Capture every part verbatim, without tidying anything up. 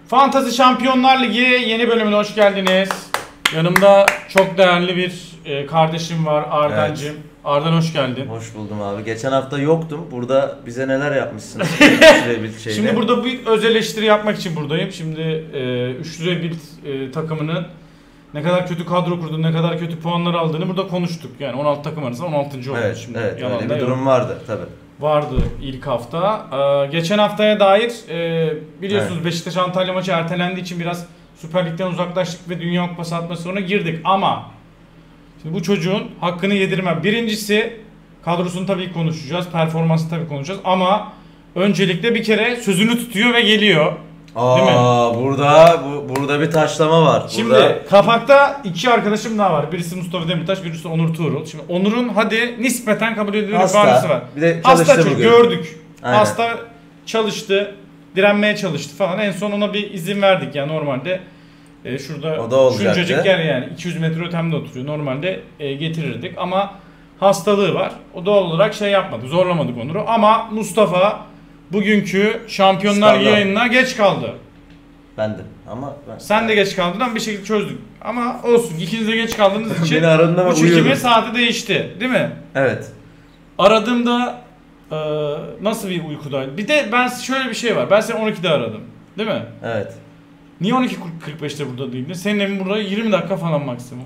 Fantasy Şampiyonlar Ligi yeni bölümüne hoş geldiniz. Yanımda çok değerli bir e, kardeşim var, Ardancığım. Evet. Ardan hoş geldin. Hoş buldum abi. Geçen hafta yoktum. Burada bize neler yapmışsınız? Şimdi burada bir öz eleştiri yapmak için buradayım. Şimdi e, üçlü Rebuild e, takımının ne kadar kötü kadro kurduğunu, ne kadar kötü puanlar aldığını burada konuştuk. Yani on altı takım arasında on altıncı oldu. Evet, şimdi. evet öyle bir durum vardı tabii. Vardı ilk hafta. Ee, geçen haftaya dair e, biliyorsunuz evet. Beşiktaş Antalya maçı ertelendiği için biraz Süper Lig'den uzaklaştık ve Dünya Kupası atmosferine girdik ama şimdi bu çocuğun hakkını yedirmem. Birincisi kadrosunu tabii konuşacağız, performansını tabii konuşacağız ama öncelikle bir kere sözünü tutuyor ve geliyor. Aa, burada bu, burada bir taşlama var. Şimdi burada... kapakta iki arkadaşım daha var. Birisi Mustafa Demirtaş, birisi Onur Tuğrul. Şimdi Onur'un hadi nispeten kabul edilir bir bahanesi var. Bir de hasta çünkü bugün. gördük. Aynen. Hasta çalıştı, direnmeye çalıştı falan. En son ona bir izin verdik yani normalde e, şurada şuncacık yer yani iki yüz metre ötemde oturuyor. Normalde e, getirirdik ama hastalığı var. O doğal olarak şey yapmadı, zorlamadık Onur'u ama Mustafa bugünkü Şampiyonlar Ligi yayınına geç kaldı. Ben de ama ben... Sen de geç kaldın ama bir şekilde çözdük. Ama olsun ikiniz de geç kaldığınız için bu çekimin saati değişti değil mi? Evet. Aradığımda e, nasıl bir uykudaydı? Bir de ben şöyle bir şey var. Ben seni on ikide aradım. Değil mi? Evet. Niye on iki kırk beşte burada değildin? Senin evin burada yirmi dakika falan maksimum.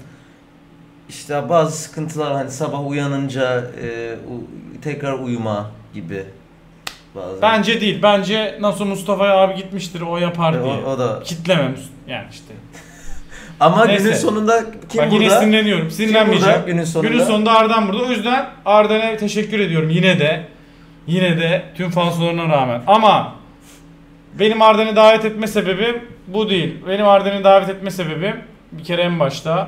İşte bazı sıkıntılar hani sabah uyanınca e, u, tekrar uyuma gibi. Bazen. Bence değil. Bence nasıl Mustafa abi gitmiştir o yapar e, diye. O, o da kitlememiş yani işte. Ama neyse. Günün sonunda kim Bak burada? Yine sinirleniyorum. Sinirlenmeyeceğim. Günün sonunda? Günün sonunda Ardan burada. O yüzden Ardan'a teşekkür ediyorum yine de. Yine de tüm falsolarına rağmen. Ama benim Ardan'ı davet etme sebebim bu değil. Benim Ardan'ı davet etme sebebim bir kere en başta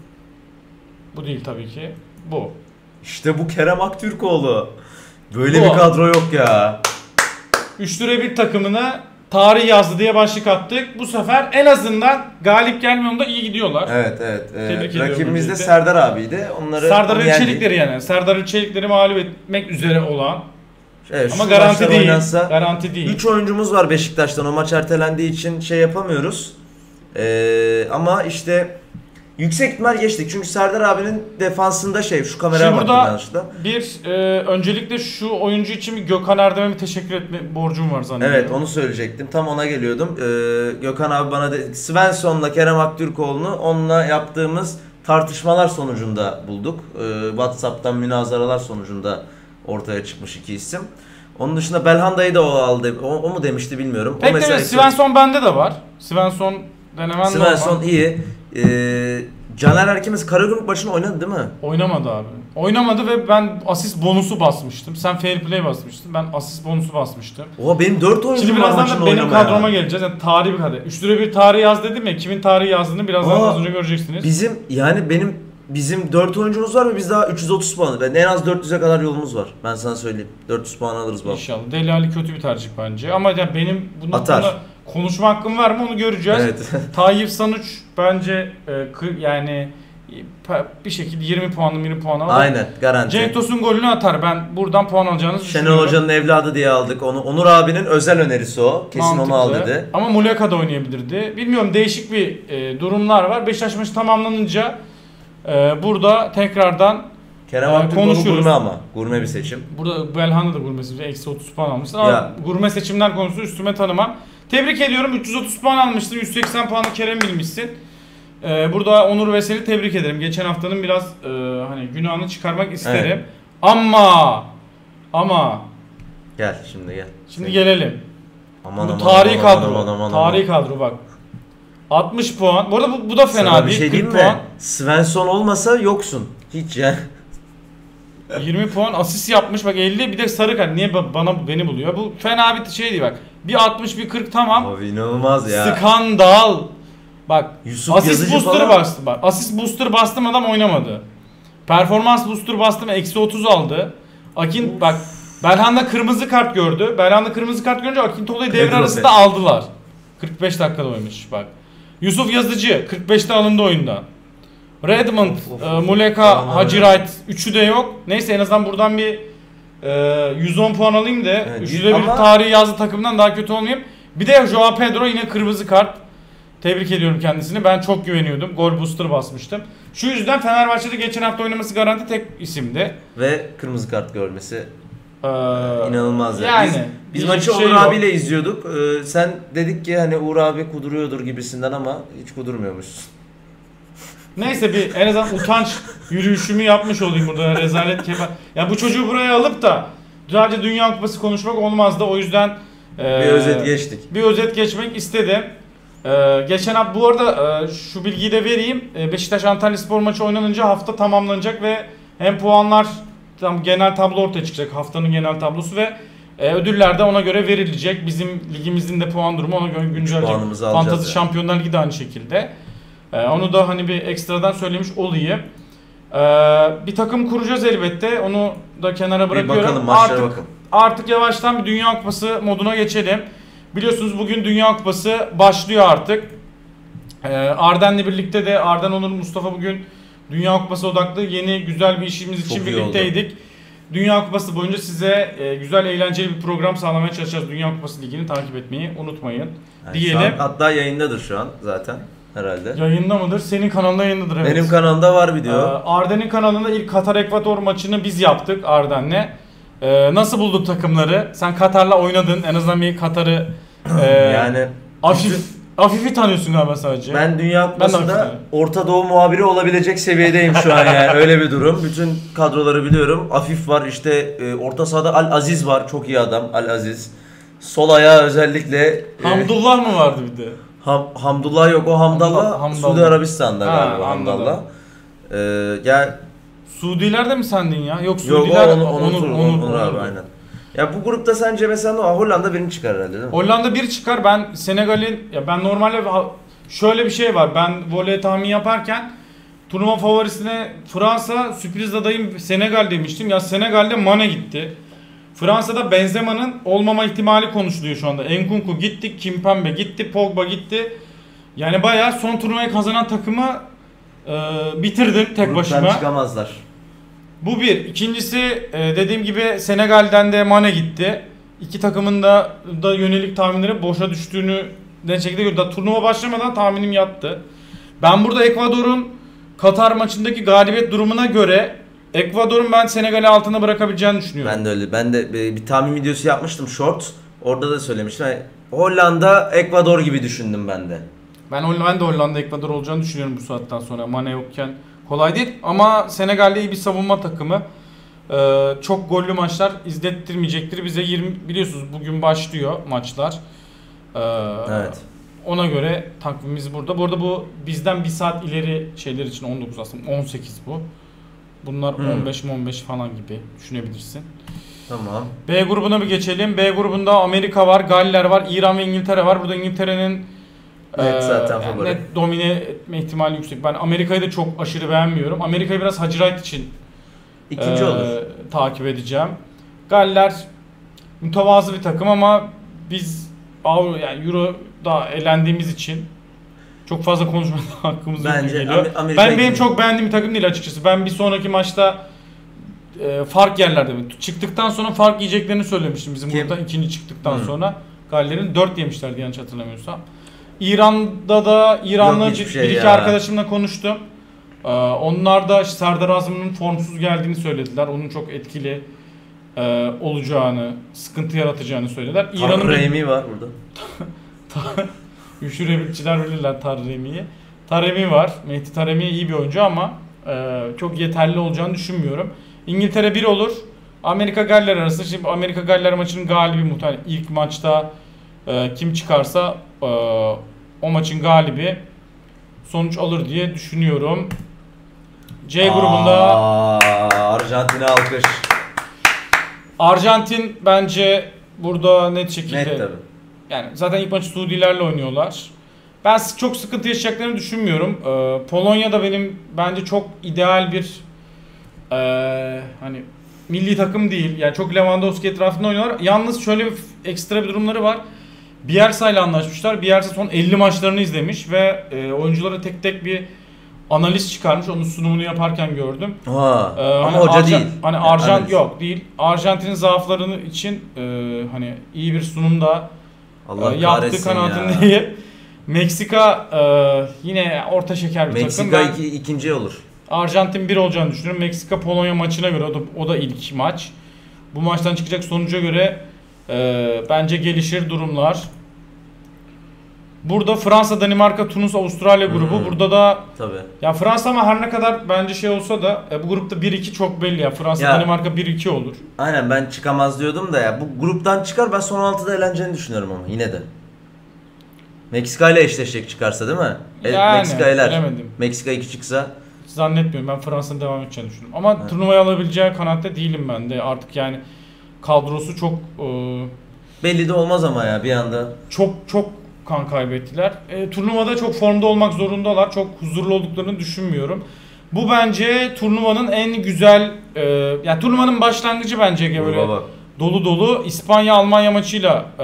bu değil tabii ki. Bu. İşte bu Kerem Aktürkoğlu. Böyle bu. Bir kadro yok ya. Üçlü Rebuild takımına tarih yazdı diye başlık attık. Bu sefer en azından galip gelmiyor da iyi gidiyorlar. Evet evet. Tebrik ee, rakibimiz de birlikte. Serdar abiydi. Onları Serdar Çelikleri yani. Serdar Çelikleri mağlup etmek üzere olan. Evet, ama garanti değil. Oynansa, garanti değil. üç oyuncumuz var Beşiktaş'tan. O maç ertelendiği için şey yapamıyoruz. Ee, ama işte yüksek ihtimal geçtik. Çünkü Serdar abinin defansında şey şu kameraya baktım yanlışlıkla. Bir e, öncelikle şu oyuncu için bir Gökhan Erdem'e bir teşekkür etme borcum var zannediyorum. Evet onu söyleyecektim. Tam ona geliyordum. Ee, Gökhan abi bana de, Svensson'la Kerem Aktürkoğlu'nu onunla yaptığımız tartışmalar sonucunda bulduk. Ee, WhatsApp'tan münazaralar sonucunda ortaya çıkmış iki isim. Onun dışında Belhanda'yı da o aldı. O, o mu demişti bilmiyorum. Peki o mesela Svensson bende de var. Svensson denemen Svensson normal. iyi. Ee, Caner Erkimiz Karagümrük maçını oynadı değil mi? Oynamadı abi. Oynamadı ve ben asist bonusu basmıştım. Sen fair play basmıştın. Ben asist bonusu basmıştım. Oha benim dört oyuncum var maçın oynamaya. Benim kadroma geleceğiz. Yani tarihi bir kadro. Üçlü bir tarih yaz dedim ya. Kimin tarihi yazdığını birazdan az önce göreceksiniz. Bizim yani benim bizim dört oyuncumuz var ve biz daha üç yüz otuz puan. Yani en az dört yüze kadar yolumuz var. Ben sana söyleyeyim. dört yüz puan alırız bak. İnşallah. Deli Ali kötü bir tercih bence. Ama yani benim bunun hakkında konuşma hakkım var mı onu göreceğiz. Evet. Tayyip Sanuç bence e, yani bir şekilde yirmi puanlı yirmi puan alır. Aynen garanti. Cenk Tosun golünü atar. Ben buradan puan alacağınızı düşünüyorum. Şenol Hoca'nın evladı diye aldık onu. Onur abinin özel önerisi o. Kesin mantıklı. Onu al dedi. Ama Muleka da oynayabilirdi. Bilmiyorum değişik bir e, durumlar var. Beşiktaş maçı tamamlanınca e, burada tekrardan Kerem Aktürkoğlu gurme ama. Gurme bir seçim. Burada Belhanda da gurme seçim. Eksi otuz puan almıştın. Ama ya. Gurme seçimler konusu üstüme tanımam. Tebrik ediyorum. üç yüz otuz puan almıştın. yüz seksen puanı Kerem bilmişsin. Ee, burada Onur ve seni tebrik ederim. Geçen haftanın biraz e, hani günahını çıkarmak isterim. Evet. Ama ama gel şimdi gel. Şimdi Senin. gelelim. Aman bu aman tarihi aman, kadro. Aman, aman, aman, tarihi kadro bak. altmış puan. Bu arada bu, bu da fena Sana değil. Bir şey kırk puan. Svensson olmasa yoksun. Hiç ya. yirmi puan asist yapmış bak elli bir de sarı kart. Niye bana beni buluyor? Bu fena bir şey değil bak. Bir altmış bir kırk tamam. Abi inanılmaz ya. Skandal. Bak Yusuf asist booster bastı bak. Asist booster bastım adam oynamadı. Performans booster bastım eksi otuz aldı. Akin of. Bak Belhanda kırmızı kart gördü. Belhanda kırmızı kart görünce Akintolu'yu devre arasında aldılar. kırk beş dakikada oynamış bak. Yusuf Yazıcı kırk beşte alındı oyundan. Redmond, of, of, of. Muleka, Hacı Wright üçü de yok. Neyse en azından buradan bir e, yüz on puan alayım da evet, üçü de bir ama... tarihi yazdı takımdan daha kötü olmayayım. Bir de Joao Pedro yine kırmızı kart. Tebrik ediyorum kendisini. Ben çok güveniyordum. Gol booster basmıştım. Şu yüzden Fenerbahçe'de geçen hafta oynaması garanti tek isimdi. Ve kırmızı kart görmesi ee, inanılmaz. Yani. Biz, biz maçı şey Uğur yok. abiyle izliyorduk. Ee, sen dedik ki hani Uğur abi kuduruyordur gibisinden ama hiç kudurmuyormuşsun. Neyse bir en azından utanç yürüyüşümü yapmış olayım burada. Rezalet kefa. Ya bu çocuğu buraya alıp da sadece Dünya Kupası konuşmak olmazdı. O yüzden bir e, özet geçtik. Bir özet geçmek istedim. Ee, geçen hafta bu arada e, şu bilgiyi de vereyim. E, Beşiktaş Antalyaspor maçı oynanınca hafta tamamlanacak ve hem puanlar tam genel tablo ortaya çıkacak. Haftanın genel tablosu ve e, ödüller de ona göre verilecek. Bizim ligimizin de puan durumu ona göre güncellenecek. Fantasy yani. Şampiyonlar Ligi de aynı şekilde. E, onu da hani bir ekstradan söylemiş olayım. E, bir takım kuracağız elbette. Onu da kenara bırakıyorum. Bir bakalım, maçlara artık, bakalım. Artık yavaştan bir Dünya Kupası moduna geçelim. Biliyorsunuz bugün Dünya Kupası başlıyor artık. Ee, Arden'le birlikte de Arden, Onur, Mustafa bugün Dünya Kupası odaklı yeni güzel bir işimiz için Çok birlikteydik. Dünya Kupası boyunca size e, güzel eğlenceli bir program sağlamaya çalışacağız. Dünya Kupası Ligi'ni takip etmeyi unutmayın Yani diyelim. An, hatta yayındadır şu an zaten herhalde. Yayında mıdır? Senin kanalında yayındadır. Evet. Benim kanalımda var video. Ee, Arden'in kanalında ilk Katar-Ekvator maçını biz yaptık Arden'le. Ee, nasıl buldun takımları? Sen Katar'la oynadın. En azından bir Katar'ı e, yani hafif, hafifi tanıyorsun galiba sadece. Ben Dünya Kupası'nda ben Orta Doğu muhabiri olabilecek seviyedeyim şu an yani. Öyle bir durum. Bütün kadroları biliyorum. Afif var işte, e, orta sahada Al Aziz var. Çok iyi adam Al Aziz. Sol ayağı özellikle e, Hamdullah mı vardı bir de? Ham, Hamdullah yok, o Hamdallah, Hamdallah. Suudi Arabistan'da Ha, galiba Hamdallah. Ee, ya Suudiler de mi sendin ya? Yok Yok Suudiler o Onur, Onur, Onur, Onur, Onur, Onur abi Onur. aynen. Ya bu grupta sence mesela Hollanda birini çıkar herhalde değil mi? Hollanda bir çıkar. Ben Senegal'in, ya ben normalde şöyle bir şey var. Ben voley tahmin yaparken turnuva favorisine Fransa, sürpriz adayım Senegal demiştim. Ya Senegal'de Mane gitti. Fransa'da Benzema'nın olmama ihtimali konuşuluyor şu anda. Nkunku gitti, Kimpembe gitti, Pogba gitti. Yani bayağı son turnuvayı kazanan takımı e, bitirdin tek Gruptan başıma. çıkamazlar. Bu bir. İkincisi e, dediğim gibi Senegal'den de Mane gitti. İki takımın da, da yönelik tahminleri boşa düştüğünü ne şekilde gördüm. Turnuva başlamadan tahminim yattı. Ben burada Ekvador'un Katar maçındaki galibiyet durumuna göre Ekvador'un ben Senegal'i altında bırakabileceğini düşünüyorum. Ben de öyle. Ben de bir tahmin videosu yapmıştım short. Orada da söylemiştim. Yani Hollanda, Ekvador gibi düşündüm ben de. Ben, ben de Hollanda Ekvador olacağını düşünüyorum bu saatten sonra. Mane yokken kolay değil ama Senegal'de iyi bir savunma takımı. Ee, çok gollü maçlar izlettirmeyecektir. Bize yirmi biliyorsunuz bugün başlıyor maçlar. Ee, Evet. Ona göre takvimimiz burada. Bu arada bu bizden bir saat ileri şeyler için on dokuz aslında on sekiz bu. Bunlar hmm. on beş on beş falan gibi düşünebilirsin. Tamam. B grubuna bir geçelim. B grubunda Amerika var, Galler var, İran ve İngiltere var. Burada İngiltere'nin net zaten yani favori. net domine etme ihtimali yüksek. Ben Amerika'yı da çok aşırı beğenmiyorum. Amerika'yı biraz Hacı Wright için İkinci e, olur. takip edeceğim. Galler mütevazı bir takım ama biz Avrupa yani Euro'da elendiğimiz için çok fazla konuşmaya hakkımız yok gibi geliyor. Am- ben benim çok beğendiğim bir takım değil açıkçası. Ben bir sonraki maçta e, fark yerlerde çıktıktan sonra fark yiyeceklerini söylemiştim bizim Kim? burada ikinci çıktıktan hmm. sonra. Galler'in dört yemişlerdi yanlış hatırlamıyorsam. İran'da da İranlı bir şey iki ya. arkadaşımla konuştum. Ee, onlar da Serdar Azmun'un formsuz geldiğini söylediler. Onun çok etkili e, olacağını, sıkıntı yaratacağını söylediler. İran'ın Taremi var burada. Üşürebilçiler bilirler Taremi'yi. Taremi var. Mehdi Taremi iyi bir oyuncu ama e, çok yeterli olacağını düşünmüyorum. İngiltere bir olur. Amerika Galler arası. Şimdi Amerika Galler maçının galibi muhtemelen ilk maçta e, kim çıkarsa e, o maçın galibi sonuç alır diye düşünüyorum. C grubunda Aa, Arjantin'e alkış. Arjantin bence burada net şekilde. Net tabii. Yani zaten ilk maçı Suudilerle oynuyorlar. Ben çok sıkıntı yaşayacaklarını düşünmüyorum. Ee, Polonya da benim bence çok ideal bir e, hani milli takım değil. Yani çok Lewandowski etrafında oynuyorlar. Yalnız şöyle bir ekstra bir durumları var. Bielsa ile anlaşmışlar. Bielsa son elli maçlarını izlemiş ve e, oyunculara tek tek bir analiz çıkarmış. Onun sunumunu yaparken gördüm. Ha, ee, ama hani hoca Arjan, değil. Hani yani Arjant yok değil. Arjantin'in zaaflarını için e, hani iyi bir sunumda Allah e, yaptığı kahretsin ya. kanaatindeyim. Meksika e, yine orta şeker bir Meksika takım. Ben iki, ikinci olur. Arjantin bir olacağını düşünüyorum. Meksika Polonya maçına göre o da, o da ilk maç. Bu maçtan çıkacak sonuca göre e, bence gelişir durumlar. Burada Fransa, Danimarka, Tunus, Avustralya grubu. Hmm. Burada da Tabii. ya Fransa ama her ne kadar bence şey olsa da e, bu grupta bir iki çok belli ya. Fransa, Ya. Danimarka bir iki olur. Aynen ben çıkamaz diyordum da ya bu gruptan çıkar ben son altıda eğleneceğini düşünüyorum ama yine de. Meksika ile eşleşecek çıkarsa değil mi? E, Yani, Meksika eler. bilemedim. Meksika iki çıksa. Zannetmiyorum. Ben Fransa'nın devam edeceğini düşünüyorum. Ama Evet. turnuvayı alabileceği kanaatte değilim ben de. Artık yani kadrosu çok e, Belli de olmaz ama ya bir anda. çok çok kan kaybettiler. E, turnuvada çok formda olmak zorundalar. Çok huzurlu olduklarını düşünmüyorum. Bu bence turnuvanın en güzel e, yani turnuvanın başlangıcı bence böyle Baba. dolu dolu. İspanya Almanya maçıyla e,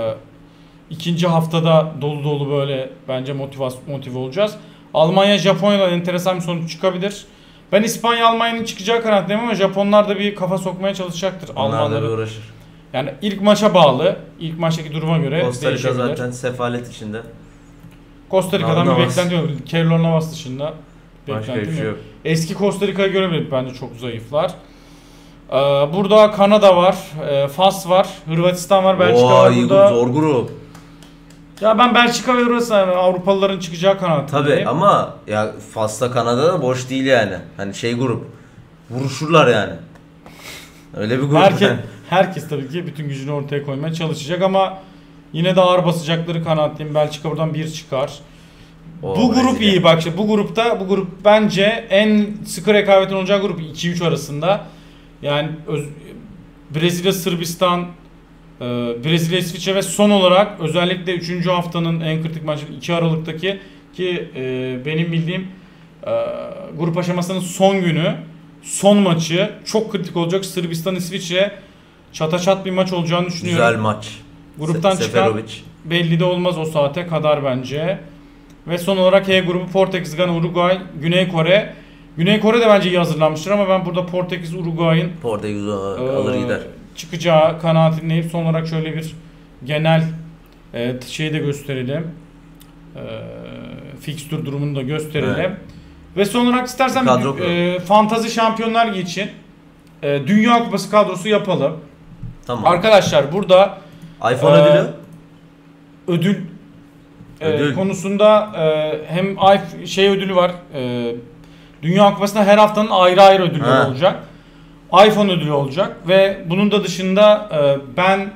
ikinci haftada dolu dolu böyle bence motive motive olacağız. Almanya Japonya'dan enteresan bir sonuç çıkabilir. Ben İspanya Almanya'nın çıkacağı kanaatteyim ama Japonlar da bir kafa sokmaya çalışacaktır Onlar da bir Almanları. uğraşır. Yani ilk maça bağlı. İlk maçtaki duruma göre Costa Rica değişebilir. zaten sefalet içinde. Costa Rica'dan bir Navas. beklenti yok. Keylor Navas dışında Başka beklentim bir şey yok. yok. Eski Costa Rica'ya göre bile bence çok zayıflar. Ee, burada Kanada var, e, Fas var, Hırvatistan var, Belçika Oo, var iyi burada. grup, zor grup. Ya ben Belçika ve Hırvatistan yani Avrupalıların çıkacağı kanaatindeyim. Tabii ama ya Fas'ta Kanada da boş değil yani. Hani şey grup. Vuruşurlar yani. Öyle bir grup. Herkes, herkes tabii ki bütün gücünü ortaya koymaya çalışacak ama yine de ağır basacakları kanaatliyim. Belçika buradan bir çıkar. O bu grup Brezilya. iyi bak işte bu grupta bu grup bence en sıkı rekabetin olacağı grup iki üç arasında. Yani öz- Brezilya, Sırbistan, e, Brezilya, İsviçre ve son olarak özellikle üçüncü haftanın en kritik maçı iki Aralık'taki ki e, benim bildiğim e, grup aşamasının son günü son maçı çok kritik olacak. Sırbistan, İsviçre çataçat bir maç olacağını düşünüyorum. Güzel maç. Gruptan Se- çıkan Seferovic. belli de olmaz o saate kadar bence. Ve son olarak H grubu Portekiz, Gana, Uruguay, Güney Kore. Güney Kore de bence iyi hazırlanmıştır ama ben burada Portekiz, Uruguay'ın Portekiz o- e, alır gider. çıkacağı kanaatindeyim. Son olarak şöyle bir genel e, şeyi de gösterelim. E, fikstür durumunu da gösterelim. Evet. Ve son olarak istersen Kadro bir, e, Fantazi Şampiyonlar Ligi için e, Dünya Kupası kadrosu yapalım. Tamam. Arkadaşlar burada iPhone Ee, ödülü. ödül, e, Ödül. konusunda e, hem i- şey ödülü var. E, Dünya Kupası'nda her haftanın ayrı ayrı ödülleri Ha. olacak. iPhone ödülü olacak ve bunun da dışında e, ben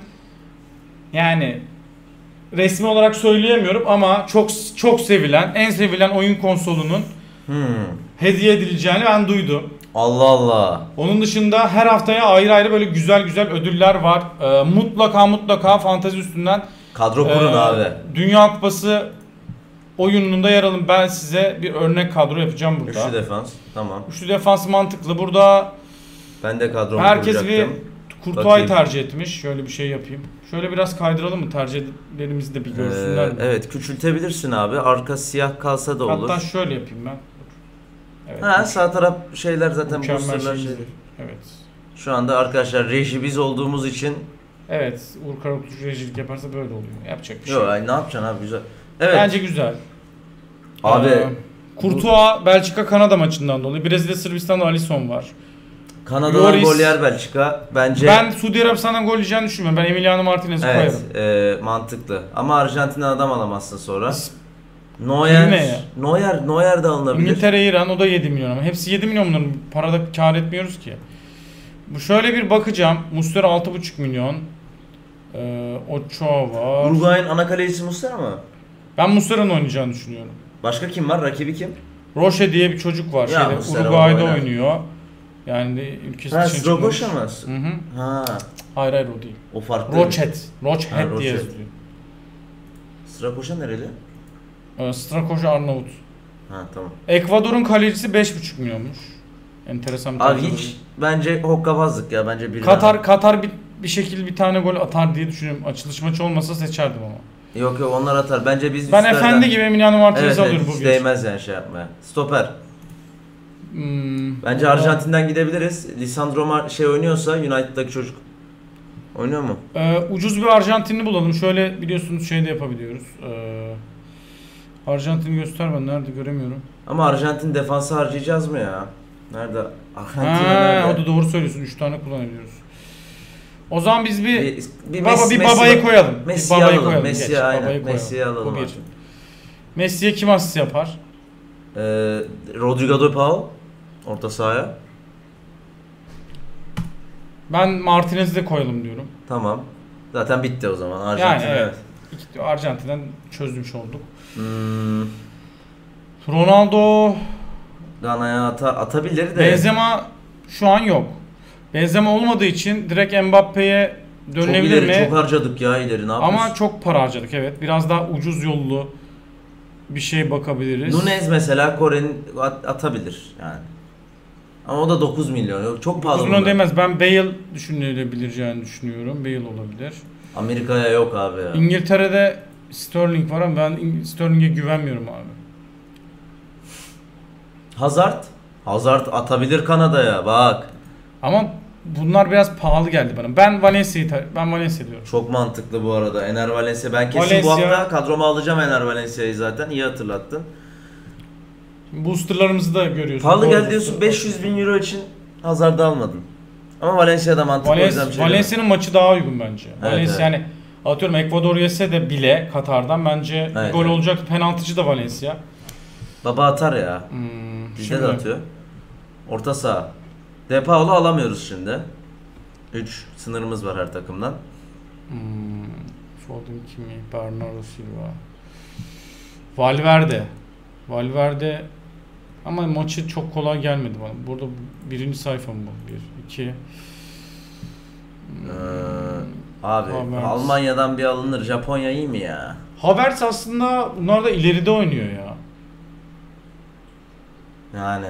yani resmi olarak söyleyemiyorum ama çok çok sevilen, en sevilen oyun konsolunun Hmm. hediye edileceğini ben duydum. Allah Allah. Onun dışında her haftaya ayrı ayrı böyle güzel güzel ödüller var. E, mutlaka mutlaka fantezi üstünden Kadro kurun Ee, abi. Dünya Kupası oyununda yer alın. Ben size bir örnek kadro yapacağım burada. Üçlü defans. Tamam. Üçlü defans mantıklı. Burada Ben de kadromu herkes bir kuracaktım. Kurtuğa'yı Bakayım. tercih etmiş. Şöyle bir şey yapayım. Şöyle biraz kaydıralım mı? Tercihlerimizi de bir görsünler Ee, mi? evet küçültebilirsin abi. Arka siyah kalsa da olur. Hatta şöyle yapayım ben. Evet. Ha sağ taraf şeyler zaten mükemmel boosterlar şey. şey. Evet. Şu anda arkadaşlar reji biz olduğumuz için Evet. Uğur Karakutucu rejilik yaparsa böyle oluyor. Yapacak bir şey. yok yok. ay ne yapacaksın abi güzel. Evet. Bence güzel. Abi Ee, Kurtuğa Belçika Kanada maçından dolayı. Brezilya Sırbistan'da Alisson var. Kanada'dan Lloris- gol yer Belçika. Bence Ben Suudi Arabistan'dan gol yiyeceğini düşünmüyorum. Ben Emiliano Martinez'i evet koyarım. e, mantıklı. Ama Arjantin'den adam alamazsın sonra. Yine Neuer, ya. Neuer, Neuer de alınabilir. İngiltere, İran o da yedi milyon ama hepsi yedi milyon bunların parada kar etmiyoruz ki. Bu şöyle bir bakacağım. Muslera altı buçuk milyon. Ee, Ochoa var. Uruguay'ın ana kalecisi Muslera mı? Ben Muslera'nın oynayacağını düşünüyorum. Başka kim var? Rakibi kim? Roche diye bir çocuk var. Ya Şeyde, Muslera Uruguay'da oynar. oynuyor. Yani de ülkesi Ha dışına çıkmamış. Strogoşa mı? Hı hı. Ha, Hayır hayır o değil. o farklı. Rochet. Rochet Ha, diye Rochet. yazılıyor. Strakoşa nereli? Ee, Strakoş Arnavut. Ha tamam. Ekvador'un kalecisi beş buçuk milyonmuş. Enteresan bir Abi tarz hiç bence hokkabazlık ya bence bir Katar Katar bir, bir şekilde bir tane gol atar diye düşünüyorum. Açılış maçı olmasa seçerdim ama. Yok yok onlar atar. Bence biz Ben üstlerden- efendi gibi Emiliano Martinez'i Evet, evet alıyorum hiç bugün. değmez yani şey yapmaya. Stoper. Hmm, Bence ama Arjantin'den gidebiliriz. Lisandro Mar- şey oynuyorsa United'daki çocuk. Oynuyor mu? Ee, ucuz bir Arjantinli bulalım. Şöyle biliyorsunuz şey de yapabiliyoruz. Ee, Arjantin'i göster, ben nerede göremiyorum. Ama Arjantin defansı harcayacağız mı ya? Nerede? Arjantin Ha, nerede? o da doğru söylüyorsun. üç tane kullanabiliyoruz. O zaman biz bir, Bir, bir baba Messi- bir Messi- babayı koyalım. Bir Messi'yi babayı alalım. koyalım. Messi'yi Geç, aynen. babayı koyalım. Messi'yi alalım Bu bir. abi. Messi'ye kim asist yapar? Ee, Rodrigo de Paul orta sahaya. Ben Martinez'i de koyalım diyorum. Tamam. Zaten bitti o zaman. Arjantin. Yani evet. evet. İki- Arjantin'den çözmüş olduk. Hmm, Ronaldo, Gana'ya ata, atabilir de. Benzema şu an yok. Benzema olmadığı için direkt Mbappe'ye Çok dönülebilir ileri, mi? çok harcadık ya ileri. Ne yapıyorsun? Ama çok para harcadık, evet. Biraz daha ucuz yollu bir şey bakabiliriz. Nunez mesela Kore'nin at- atabilir yani. Ama o da dokuz milyon. Yok, çok pahalı. dokuz milyon bunlar. demez. Ben Bale düşünülebileceğini düşünüyorum. Bale olabilir. Amerika'ya yok abi ya. İngiltere'de Sterling var ama ben İng- Sterling'e güvenmiyorum abi. Hazard. Hazard atabilir Kanada'ya bak. Ama bunlar biraz pahalı geldi bana. Ben Valencia'yı ta- ben Valencia diyorum. Çok mantıklı bu arada. Ener Valencia. Ben kesin Valencia- bu hafta kadroma alacağım Ener Valencia'yı zaten. İyi hatırlattın. Boosterlarımızı da görüyorsun. Pahalı Doğru geldi diyorsun. booster. beş yüz bin euro için Hazard'ı almadın. Ama Valencia'da mantıklı o yüzden Valencia, bir şey Valencia'nın maçı daha uygun bence. Evet, Valencia evet. yani atıyorum Ekvador yese de bile Katar'dan bence Evet, bir gol evet. olacak. Penaltıcı da Valencia. Baba atar ya. Hmm, Bizde şimdi- de atıyor. Orta saha. De Paul'u alamıyoruz şimdi. üç sınırımız var her takımdan. Hmm, Foden kimi? Bernardo Silva. Valverde. Valverde ama maçı çok kolay gelmedi bana. Burada birinci sayfa mı bu? Bir, iki. Ee, abi Havertz. Almanya'dan bir alınır. Japonya iyi mi ya? Havertz aslında bunlar da ileride oynuyor ya. Yani.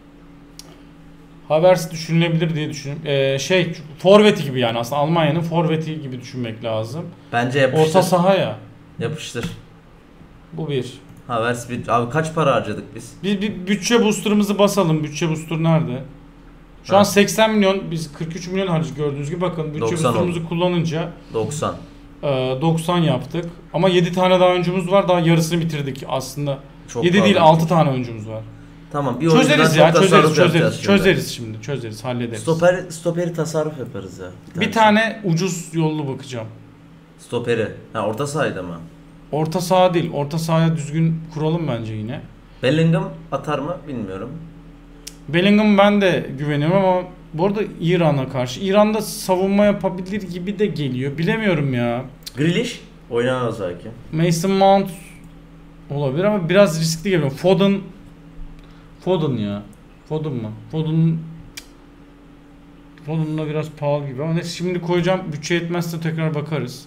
Havertz düşünülebilir diye düşünüyorum. Ee, şey, forveti gibi yani aslında Almanya'nın forveti gibi düşünmek lazım. Bence yapıştır. Orta saha ya. Yapıştır. Bu bir. Havertz bir... Abi kaç para harcadık biz? Bir, bir bütçe booster'ımızı basalım. Bütçe booster nerede? Şu Ha. an seksen milyon, biz kırk üç milyon harcadık gördüğünüz gibi. Bakın bütçe doksan booster'ımızı kullanınca doksan. e, doksan yaptık. Ama yedi tane daha oyuncumuz var. Daha yarısını bitirdik aslında. Çok yedi değil pahalı. altı tane oyuncumuz var. Tamam bir Çözeriz oyuncudan ya, çok çözeriz, tasarruf çözeriz. yapacağız şimdi. Çözeriz şimdi, çözeriz, hallederiz. Stoper, stoperi tasarruf yaparız ya. Bir tane ucuz yollu bakacağım. Stoperi. Ha orta sahada mı? Orta saha değil, orta sahaya düzgün kuralım bence yine. Bellingham atar mı bilmiyorum. Bellingham ben de güveniyorum ama bu arada İran'a karşı. İran'da savunma yapabilir gibi de geliyor. Bilemiyorum ya. Grealish oynamaz belki. Mason Mount olabilir ama biraz riskli geliyor. Foden Foden ya. Foden mı? Foden Foden'la biraz pahalı gibi ama neyse şimdi koyacağım. Bütçe yetmezse tekrar bakarız.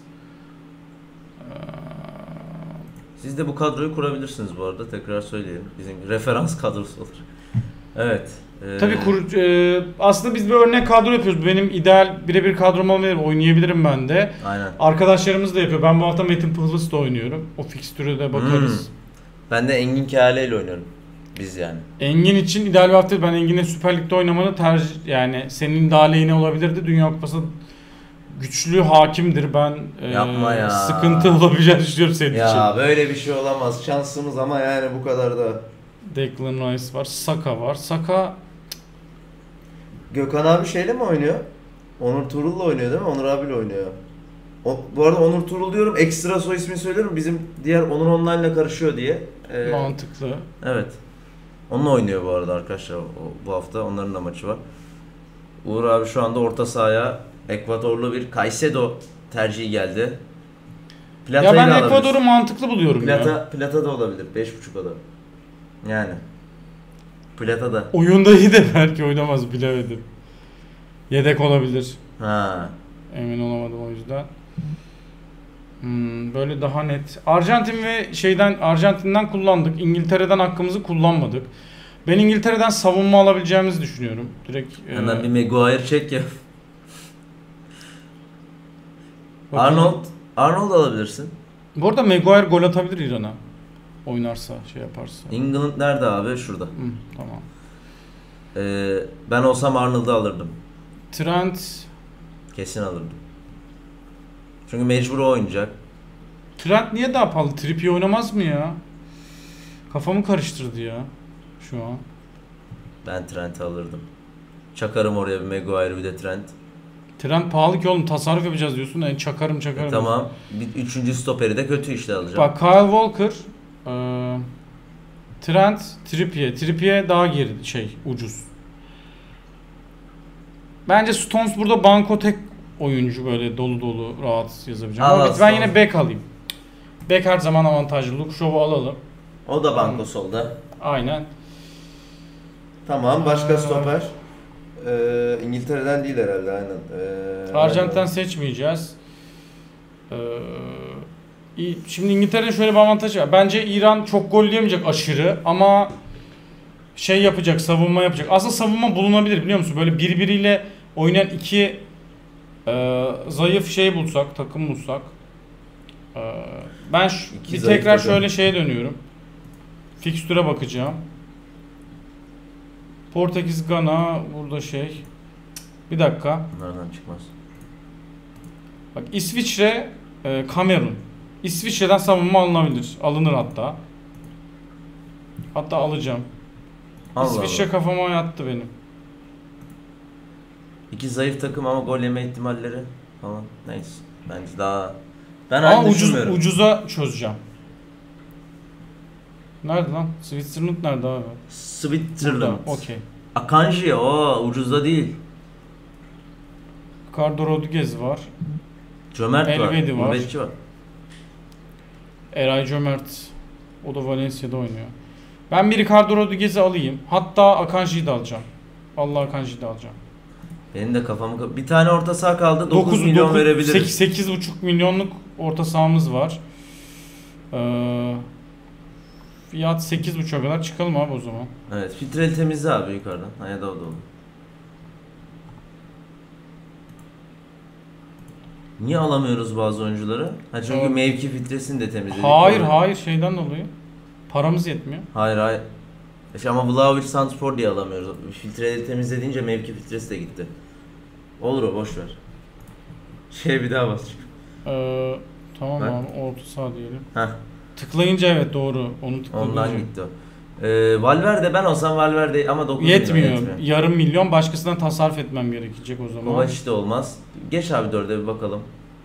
Siz de bu kadroyu kurabilirsiniz bu arada tekrar söyleyelim. Bizim referans kadrosu olur. Evet. Ee, Tabii kur, e, aslında biz bir örnek kadro yapıyoruz. Benim ideal birebir kadrom olmayabilir. Oynayabilirim ben de. Aynen. Arkadaşlarımız da yapıyor. Ben bu hafta Metin Pıhlıs da oynuyorum. O fikstüre de bakarız. Hmm. Ben de Engin Kehale ile oynuyorum. Biz yani. Engin için ideal bir hafta. Ben Engin'e Süper Lig'de oynamanı tercih... Yani senin daha lehine olabilirdi. Dünya Kupası güçlü hakimdir. Ben e, Yapma ya. sıkıntı olabileceğini düşünüyorum senin Ya için. böyle bir şey olamaz. Şansımız ama yani bu kadar da. Declan Rice var. Saka var. Saka Gökhan abi şeyle mi oynuyor? Onur Tuğrul'la oynuyor değil mi? Onur abiyle oynuyor. O, bu arada Onur Tuğrul diyorum. Ekstra soy ismini söylüyorum. Bizim diğer Onur Online'la karışıyor diye. Ee, mantıklı. Evet. Onunla oynuyor bu arada arkadaşlar o, bu hafta. Onların da maçı var. Uğur abi şu anda orta sahaya Ekvadorlu bir Caicedo tercihi geldi. Ya Plata'yı ben da alabiliriz. Ekvador'u mantıklı buluyorum Plata, ya. Plata da olabilir. beş buçuk o da. Yani. Plata da. Oyunda iyi de belki oynamaz bilemedim. Yedek olabilir. Ha. Emin olamadım o yüzden. Hmm, böyle daha net. Arjantin ve şeyden Arjantin'den kullandık. İngiltere'den hakkımızı kullanmadık. Ben İngiltere'den savunma alabileceğimizi düşünüyorum. Direkt Hemen e, bir Maguire çek ya. bakayım. Arnold. Arnold alabilirsin. Bu arada Maguire gol atabilir İran'a. Oynarsa, şey yaparsa. England nerede abi? Şurada. Hı, tamam. Ee, ben olsam Arnold'u alırdım. Trent Kesin alırdım. Çünkü mecbur o oynayacak. Trent niye daha pahalı? Trippier oynamaz mı ya? Kafamı karıştırdı ya şu an. Ben Trent'i alırdım. Çakarım oraya bir Maguire bir de Trent. Trent pahalı ki oğlum, tasarruf yapacağız diyorsun. Yani çakarım çakarım. E, tamam. Bir üçüncü stoperi de kötü işte alacağım. Bak Kyle Walker, e, Trent, Trippier. Trippier daha geri şey ucuz. Bence Stones burada banko tek oyuncu, böyle dolu dolu rahat yazabileceğim. Al, Ama al, ben Stones. yine bek alayım. Bek her zaman avantajlı. Luke Shaw'u alalım. O da banko solda. Aynen. Tamam, başka Ee, stoper. Ee, İngiltere'den değil herhalde, aynen. Ee, Arjantin seçmeyeceğiz. Ee, iyi- şimdi İngiltere'nin şöyle bir avantajı var. Bence İran çok gol yemeyecek aşırı ama şey yapacak, savunma yapacak. Aslında savunma bulunabilir, biliyor musun? Böyle birbiriyle oynayan iki e, zayıf şey bulsak, takım bulsak. E, ben şu- İki bir zayıf tekrar takım. şöyle şeye dönüyorum. Fikstüre bakacağım. Portekiz, Gana burada şey. Bir dakika. Bunlardan çıkmaz. Bak İsviçre, e, Kamerun. İsviçre'den savunma alınabilir. Alınır hatta. Hatta alacağım. Allah İsviçre Allah. kafama yattı benim. İki zayıf takım ama gol yeme ihtimalleri falan. Neyse. Bence daha... Ben Ama aynı ucuz, düşünmüyorum. ucuza çözeceğim. Nerede lan? Switzerland nerede abi? Switzerland. Burada, okey. Akanji o ucuzda değil. Ricardo Rodriguez var. Cömert var. Elvedi var. Gurbetçi var. Eray Cömert. O da Valencia'da oynuyor. Ben bir Ricardo Rodriguez'i alayım. Hatta Akanji'yi de alacağım. Allah Akanji'yi de alacağım. Benim de kafamı... kap- Bir tane orta saha kaldı. dokuz milyon verebiliriz. sekiz buçuk milyonluk orta sahamız var. Ee, fiyat sekiz buçuğa kadar çıkalım abi o zaman. Evet. Filtreli temizle abi yukarıdan. Ha, ya da o da olur. Niye alamıyoruz bazı oyuncuları? Ha çünkü Evet. mevki filtresini de temizledik. Hayır Doğru. hayır şeyden dolayı. Paramız yetmiyor. Hayır hayır. İşte ama Vlahovic Santrfor diye alamıyoruz. Filtreleri temizlediğince mevki filtresi de gitti. Olur o, boş ver. Şey bir daha bas. Ee, tamam Bak. abi orta saha diyelim. Heh, Tıklayınca evet doğru. Onu tıklayınca. ondan gitti o. Ee, Valverde ben olsam Valverde ama dokuz Yetmiyor. milyon yetmiyor. Yarım milyon başkasından tasarruf etmem gerekecek o zaman. Kovacic de olmaz. Geç abi dörde bir bakalım.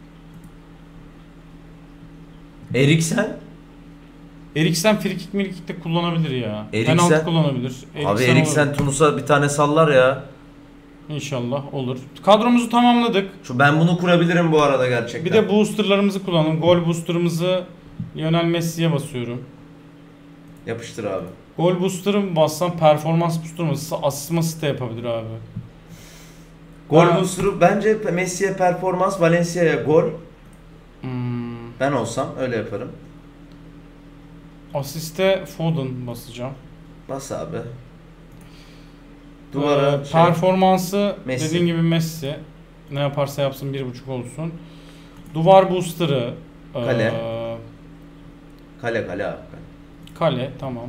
Eriksen. Eriksen frikik mirikik de kullanabilir ya. Eriksen- Penaltı kullanabilir. Abi Eriksen olur. Tunus'a bir tane sallar ya. İnşallah olur. Kadromuzu tamamladık. Şu ben bunu kurabilirim bu arada gerçekten. Bir de boosterlarımızı kullanalım. Gol boosterımızı Lionel Messi'ye basıyorum. Yapıştır abi. Gol booster'ı mı bassam, performans booster'ı mı? Asist de yapabilir abi. Gol Ha. booster'ı bence Messi'ye performans, Valencia'ya gol. Hmm. Ben olsam öyle yaparım. Asiste Foden basacağım. Bas abi. Duvara Ee, şey, performansı Messi. dediğin gibi Messi. Ne yaparsa yapsın bir buçuk olsun. Duvar booster'ı Kale. ee, kale kale abi. kale tamam.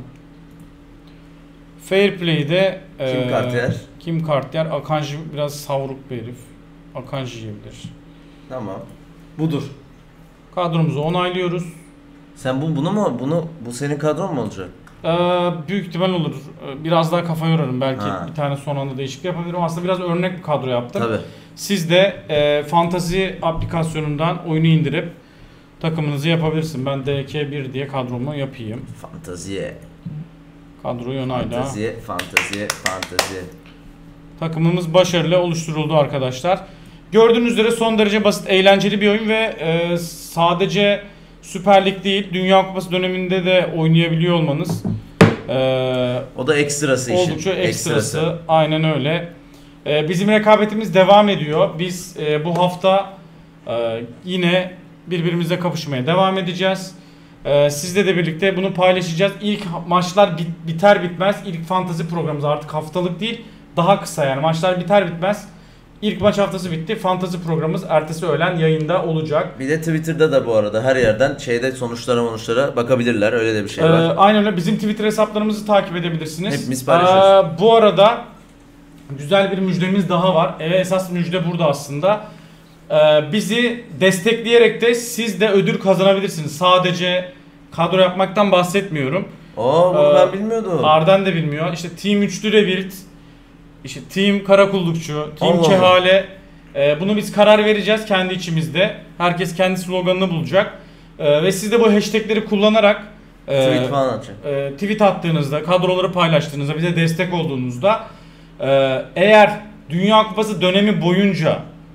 Fair play'de ee, Kim Cartier? Kim Cartier. Akanji biraz savruk bir herif. Akanji yiyebilir. Tamam. Budur. Kadromuzu onaylıyoruz. Sen bu bunu mu bunu bu senin kadron mu olacak? Ee, büyük ihtimal olur. Ee, Biraz daha kafa yorarım. Belki Ha. bir tane son anda değişiklik yapabilirim. Aslında biraz örnek bir kadro yaptım. Tabii. Siz de e, Fantasy aplikasyonundan oyunu indirip takımınızı yapabilirsin. Ben D K bir diye kadromu yapayım. Fantaziye. Kadroyu onayla. Fantaziye, fantaziye, fantaziye. Takımımız başarılı oluşturuldu arkadaşlar. Gördüğünüz üzere son derece basit, eğlenceli bir oyun ve e, sadece Süper Lig değil, Dünya Kupası döneminde de oynayabiliyor olmanız e, O da ekstrası işin. oldukça ekstrası. Aynen öyle. E, bizim rekabetimiz devam ediyor. Biz e, bu hafta e, yine birbirimizle kapışmaya devam edeceğiz. E, sizle de birlikte bunu paylaşacağız. İlk maçlar bit, biter bitmez ilk fantazi programımız artık haftalık değil, daha kısa yani maçlar biter bitmez. İlk maç haftası bitti. Fantazi programımız ertesi öğlen yayında olacak. Bir de Twitter'da da bu arada her yerden şeyde sonuçlara sonuçlara bakabilirler. Öyle de bir şey var. Ee, aynen öyle. Bizim Twitter hesaplarımızı takip edebilirsiniz. Hepimiz paylaşıyoruz. Ee, bu arada güzel bir müjdemiz daha var. Evet, esas müjde burada aslında. Ee, bizi destekleyerek de siz de ödül kazanabilirsiniz. Sadece kadro yapmaktan bahsetmiyorum. Oo bunu Ee, ben bilmiyordum. Arden de bilmiyor. İşte Team Üçlü Rebuild, işte Team Karakullukçu, Team Allah Kehale. Ee, bunu biz karar vereceğiz kendi içimizde. Herkes kendi sloganını bulacak. Ee, ve siz de bu hashtagleri kullanarak e, Tweet falan atacak. e, tweet attığınızda, kadroları paylaştığınızda, bize destek olduğunuzda e, eğer Dünya Kupası dönemi boyunca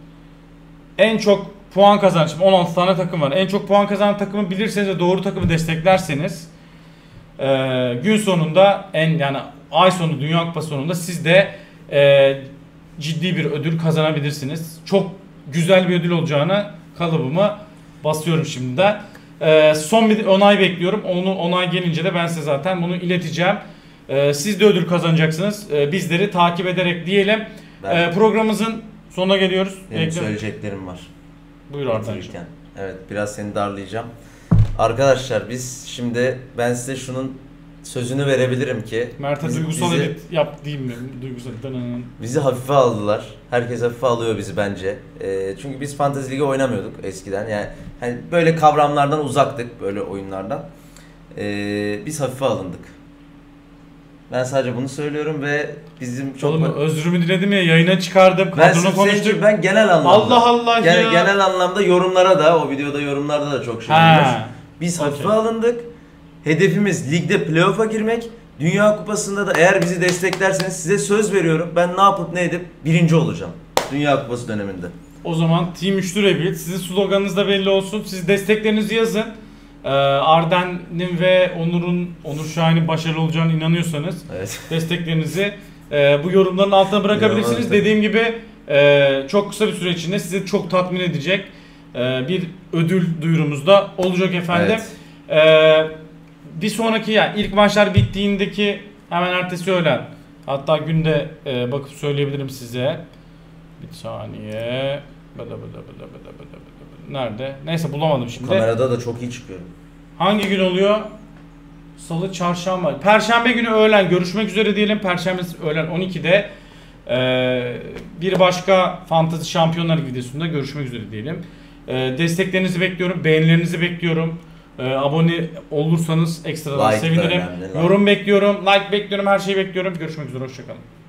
en çok puan kazanan, şimdi on altı tane takım var. En çok puan kazanan takımı bilirseniz ve doğru takımı desteklerseniz e, gün sonunda en yani ay sonu Dünya Kupası sonunda siz de e, ciddi bir ödül kazanabilirsiniz. Çok güzel bir ödül olacağını kalıbımı basıyorum şimdiden. E, son bir onay bekliyorum. Onu onay gelince de ben size zaten bunu ileteceğim. E, siz de ödül kazanacaksınız. E, bizleri takip ederek diyelim. Ben- E, programımızın sonuna geliyoruz. Benim Bekle- söyleyeceklerim var. Buyur Ardancığım. Bitirirken. Evet biraz seni darlayacağım. Arkadaşlar biz şimdi ben size şunun sözünü verebilirim ki Mert'e biz- duygusal bizi, edit yap diyeyim mi? Duygusal dınının. bizi hafife aldılar. Herkes hafife alıyor bizi bence. Ee, çünkü biz Fantasy Ligi oynamıyorduk eskiden. Yani hani böyle kavramlardan uzaktık, böyle oyunlardan. Ee, biz hafife alındık. Ben sadece bunu söylüyorum ve bizim çok... Oğlum özrümü diledim ya, yayına çıkardım, Ben kadronu sırf konuştuk. senin için- ben genel anlamda. Allah Allah Gen- ya. Genel anlamda yorumlara da, o videoda yorumlarda da çok şey Ha, olmuş. Biz hafife okey. alındık. Hedefimiz ligde playoff'a girmek. Dünya Kupası'nda da eğer bizi desteklerseniz size söz veriyorum. Ben ne yapıp ne edip birinci olacağım. Dünya Kupası döneminde. O zaman Team Üçlü Rebuild, sizin sloganınız da belli olsun. Siz desteklerinizi yazın. Ee, Arden'in ve Onur'un, Onur Şahin'in başarılı olacağına inanıyorsanız Evet. desteklerinizi e, bu yorumların altına bırakabilirsiniz. Yorumlar- Dediğim gibi e, çok kısa bir süre içinde sizi çok tatmin edecek e, bir ödül duyurumuz da olacak efendim. Evet. E, bir sonraki yani ilk maçlar bittiğindeki hemen ertesi öğlen, hatta günde e, bakıp söyleyebilirim size. Bir saniye. Bada bada bada bada bada bada. Nerede? Neyse bulamadım şimdi. Kamerada da çok iyi çıkıyorum. Hangi gün oluyor? Salı, çarşamba. Perşembe günü öğlen görüşmek üzere diyelim. Perşembe öğlen on ikide ee, bir başka Fantasy Şampiyonlar Ligi videosunda görüşmek üzere diyelim. Ee, desteklerinizi bekliyorum, beğenilerinizi bekliyorum. Ee, abone olursanız ekstradan Like da sevinirim. önemli, like. Yorum bekliyorum, like bekliyorum, her şeyi bekliyorum. Görüşmek üzere, hoşçakalın.